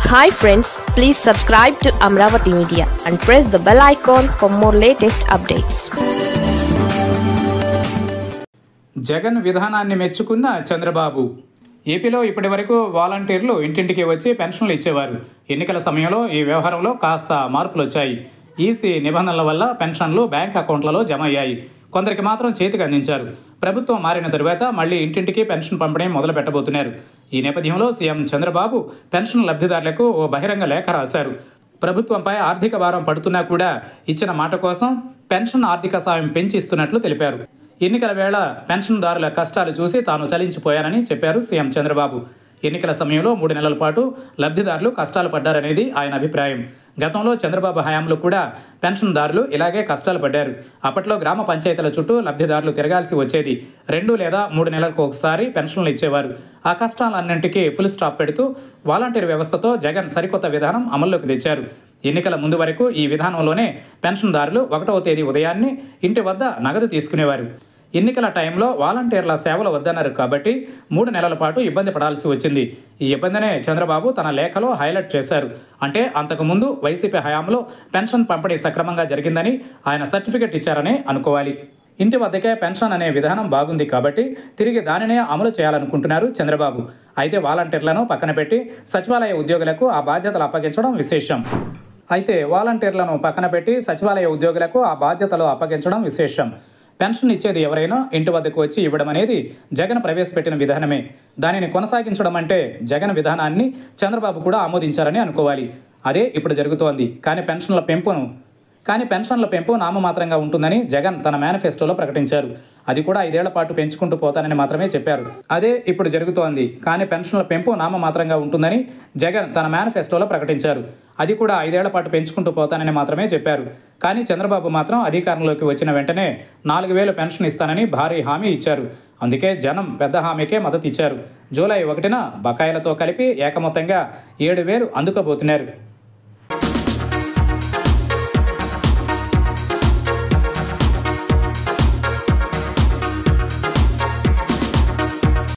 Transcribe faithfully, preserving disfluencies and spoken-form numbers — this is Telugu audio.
Hi friends, please subscribe to Amravati Media and press the bell icon for more latest updates. Jagan విధానాన్ని మెచ్చుకున్న చంద్రబాబు. ఏపీలో ఇప్పటివరకు వాలంటీర్లు ఇంటింటికి వచ్చి పెన్షన్లు ఇచ్చేవారు. ఎన్నికల సమయంలో ఈ వ్యవహారంలో కాస్త మార్పులు వచ్చాయి. ఈసీ నిబంధనల వల్ల పెన్షన్లు బ్యాంక్ అకౌంట్లలో జమ అయ్యాయి. కొందరికి మాత్రం చేతికి అందించారు. ప్రభుత్వం మారిన తరువాత మళ్లీ ఇంటింటికి పెన్షన్ పంపిణీ మొదలు పెట్టబోతున్నారు. ఈ నేపథ్యంలో సీఎం చంద్రబాబు పెన్షన్ లబ్ధిదారులకు ఓ బహిరంగ లేఖ రాశారు. ప్రభుత్వంపై ఆర్థిక భారం పడుతున్నా కూడా ఇచ్చిన మాట కోసం పెన్షన్ ఆర్థిక సాయం పెంచి ఇస్తున్నట్లు తెలిపారు. ఎన్నికల వేళ పెన్షన్దారుల కష్టాలు చూసి తాను చలించిపోయానని చెప్పారు సీఎం చంద్రబాబు. ఎన్నికల సమయంలో మూడు నెలల పాటు లబ్ధిదారులు కష్టాలు పడ్డారనేది ఆయన అభిప్రాయం. గతంలో చంద్రబాబు హయాంలో కూడా పెన్షన్దారులు ఇలాగే కష్టాలు పడ్డారు. అప్పట్లో గ్రామ పంచాయతీల చుట్టూ లబ్ధిదారులు తిరగాల్సి వచ్చేది. రెండు లేదా మూడు నెలలకు ఒకసారి పెన్షన్లు ఇచ్చేవారు. ఆ కష్టాలన్నింటికీ ఫుల్ స్టాప్ పెడుతూ వాలంటీర్ వ్యవస్థతో జగన్ సరికొత్త విధానం అమల్లోకి తెచ్చారు. ఎన్నికల ముందు వరకు ఈ విధానంలోనే పెన్షన్దారులు ఒకటవ తేదీ ఉదయాన్నే ఇంటి వద్ద నగదు తీసుకునేవారు. ఎన్నికల టైంలో వాలంటీర్ల సేవలు వద్దన్నారు కాబట్టి మూడు నెలల పాటు ఇబ్బంది పడాల్సి వచ్చింది. ఈ ఇబ్బందినే చంద్రబాబు తన లేఖలో హైలైట్ చేశారు. అంటే అంతకుముందు వైసీపీ హయాంలో పెన్షన్ పంపిణీ సక్రమంగా జరిగిందని ఆయన సర్టిఫికెట్ ఇచ్చారని అనుకోవాలి. ఇంటి వద్దకే పెన్షన్ అనే విధానం బాగుంది కాబట్టి తిరిగి దానినే అమలు చేయాలనుకుంటున్నారు చంద్రబాబు. అయితే వాలంటీర్లను పక్కన పెట్టి సచివాలయ ఉద్యోగులకు ఆ బాధ్యతలు అప్పగించడం విశేషం. అయితే వాలంటీర్లను పక్కన పెట్టి సచివాలయ ఉద్యోగులకు ఆ బాధ్యతలు అప్పగించడం విశేషం. పెన్షన్ ఇచ్చేది ఎవరైనా ఇంటి వద్దకు వచ్చి ఇవ్వడం అనేది జగన్ ప్రవేశపెట్టిన విధానమే. దానిని కొనసాగించడం అంటే జగన్ విధానాన్ని చంద్రబాబు కూడా ఆమోదించారని అనుకోవాలి. అదే ఇప్పుడు జరుగుతోంది. కానీ పెన్షన్ల పెంపును కానీ పెన్షన్ల పెంపు నామమాత్రంగా ఉంటుందని జగన్ తన మేనిఫెస్టోలో ప్రకటించారు. అది కూడా ఐదేళ్ల పాటు పెంచుకుంటూ పోతానని మాత్రమే చెప్పారు. అదే ఇప్పుడు జరుగుతోంది. కానీ పెన్షన్ల పెంపు నామమాత్రంగా ఉంటుందని జగన్ తన మేనిఫెస్టోలో ప్రకటించారు. అది కూడా ఐదేళ్ల పాటు పెంచుకుంటూ పోతానని మాత్రమే చెప్పారు. కానీ చంద్రబాబు మాత్రం అధికారంలోకి వచ్చిన వెంటనే నాలుగు వేలు పెన్షన్ ఇస్తానని భారీ హామీ ఇచ్చారు. అందుకే జనం పెద్ద హామీకే మద్దతు ఇచ్చారు. జూలై ఒకటిన బకాయిలతో కలిపి ఏకమొత్తంగా ఏడు వేలు అందుకోబోతున్నారు.